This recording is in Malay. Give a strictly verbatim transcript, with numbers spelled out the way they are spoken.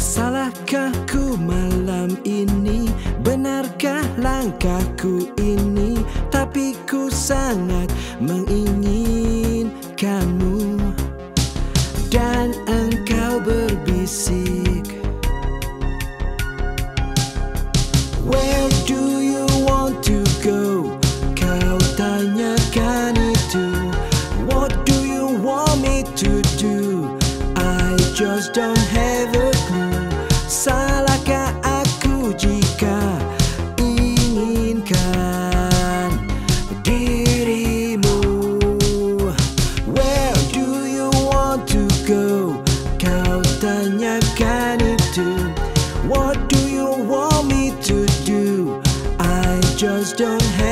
Salahkah ku malam ini? Benarkah langkahku ini? Tapi ku sangat menginginkanmu. Dan engkau berbisik, where do you want to go? Kau tanyakan itu. What do you want me to do? I just don't have a clue. Salahkah aku jika inginkan dirimu? Where do you want to go? Kau tanyakan itu. What do you want me to do? I just don't have